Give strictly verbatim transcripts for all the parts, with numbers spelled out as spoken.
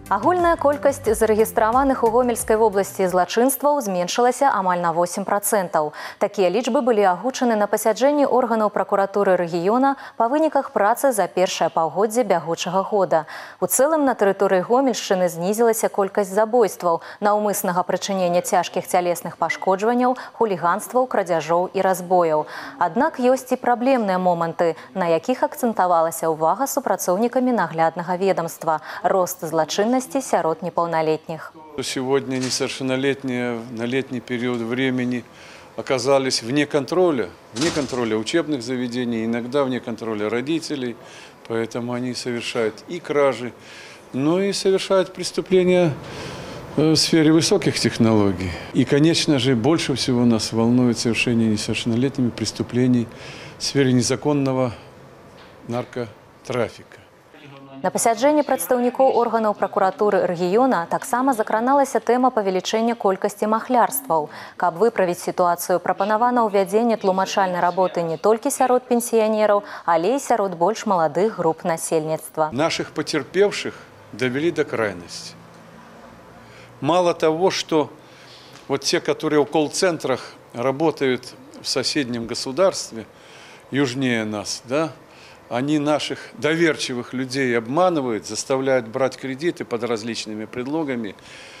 Агульная колькасць зарэгістраваных у Гомельскай вобласці злачынстваў зменшылася амаль на восемь процентаў. Такія лічбы былі агучаны на пасяджэнні органаў пракуратуры рэгіёна па выніках працы за першае паўгоддзе бягучага года. У цэлым на тэрыторыі Гомельшчыны знізілася колькасць забойстваў, наўмыснага прычынення цяжкіх цялесных пашкоджванняў, хуліганстваў, крадзяжоў і разбояў. Аднак ёсць і праблемныя моманты, на якіх акцэнтавалася ўвага супрацоўнікамі нагляднага ведомства – рост злачыннасці сярод неполнолетних. Сегодня несовершеннолетние на летний период времени оказались вне контроля, вне контроля учебных заведений, иногда вне контроля родителей, поэтому они совершают и кражи, но и совершают преступления в сфере высоких технологий. И, конечно же, больше всего нас волнует совершение несовершеннолетними преступлений в сфере незаконного наркотрафика. На пасяджэнні прадстаўнікоў органаў пракуратуры рэгіёна таксама закраналася тэма павелічэння колькасці махлярстваў. Каб выправіць сітуацыю, прапанавана ўвядзенне тлумачальнай работы не толькі сярод пенсіянераў, але і сярод больш маладых груп насельніцтва. Наших потерпевших довели до крайности. Мало того, что вот те, которые в колл-центрах работают в соседнем государстве, южнее нас, да, они наших доверчивых людей обманывают, заставляют брать кредиты под различными предлогами.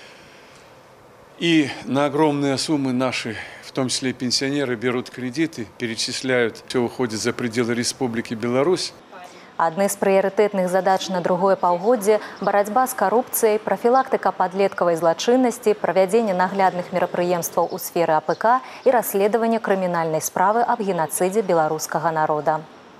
И на огромные суммы наши, в том числе и пенсионеры, берут кредиты, перечисляют, все выходит за пределы Республики Беларусь. Адны з прыярытэтных задач на другое паўгоддзе – барацьба з карупцыяй, прафілактыка падлеткавай злачыннасці, правядзенне наглядных мерапрыемстваў у сферы АПК і расследаванне крымінальнай справы аб генацыдзе беларускага народа.